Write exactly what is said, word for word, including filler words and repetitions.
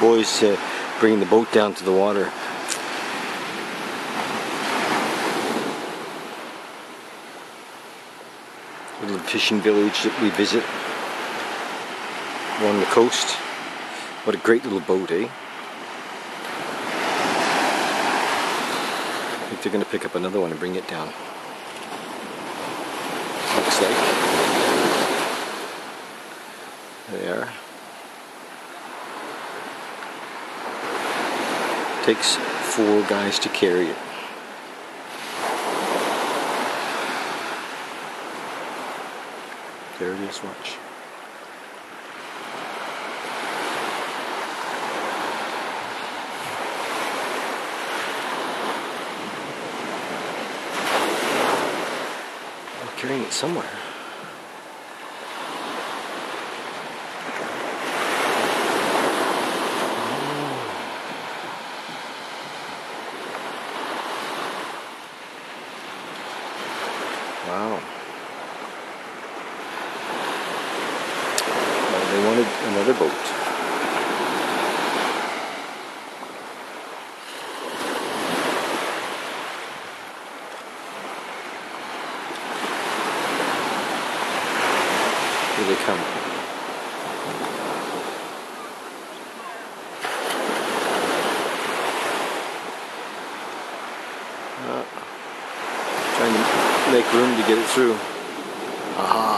boys uh, bringing the boat down to the water. Little fishing village that we visit along the coast. What a great little boat, eh? I think they're going to pick up another one and bring it down. Looks like. There they are. Takes four guys to carry it. There it is, watch. I'm carrying it somewhere. Wow. Well, they wanted another boat. Here they come. Uh, trying to make room to get it through. Aha.